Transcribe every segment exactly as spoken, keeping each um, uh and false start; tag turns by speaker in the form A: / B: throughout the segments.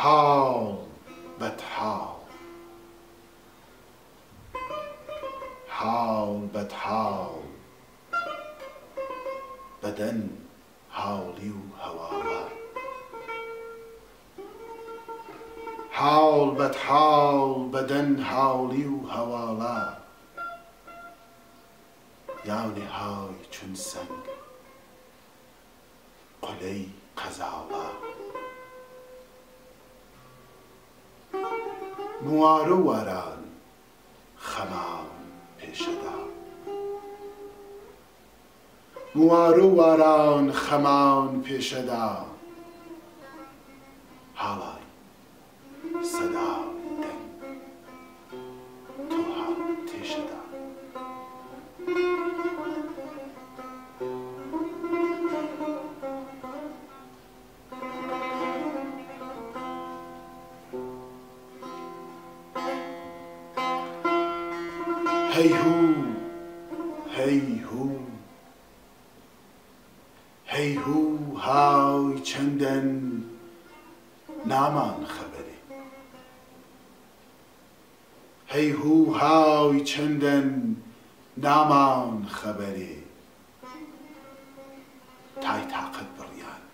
A: حال بدحال حال بدحال بدن حالی و هواله حال بدحال بدن حالی و هواله یعنی های چون سنگ قلی قزاله مواره واران خمان پیشدا مواره واران خمان پیشدا حالای صدا دن تو ها تیشدا هی هو هی هو هی هو های چندن نامان خبری هی هو های چندن نامان خبری تای طاقت بریان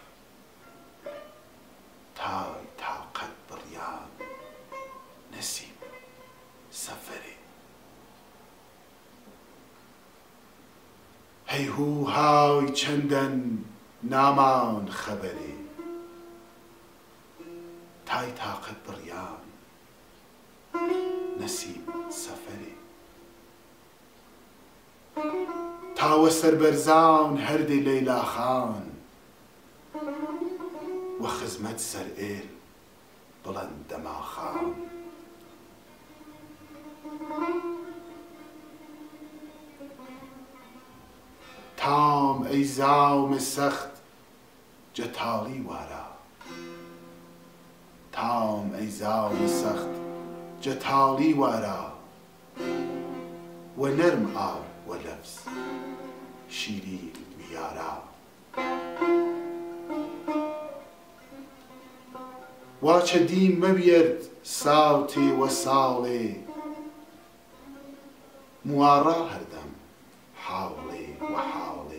A: تای طاقت بریان نسیم سفری هی هو های چندن نامان خبری تای طاقت بریان نسیم سفری تا و سربرزان هردی لیلا خان و خزمت سر ایل بلند دما خان تام ای زام سخت جتالی وارا تام ای زام سخت جتالی وارا و نرم آر و لفظ شیرین ویارا واچه دیم مبیرد ساوتی و سالی موارا هردم حالی و حالی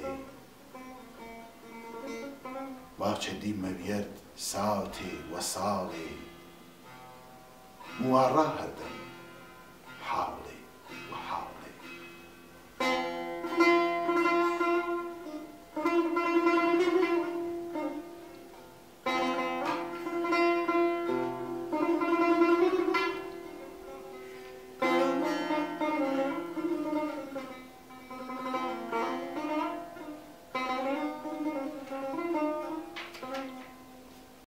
A: واچه دیم مبیرد ساوتی و سالی موارا هردم حالی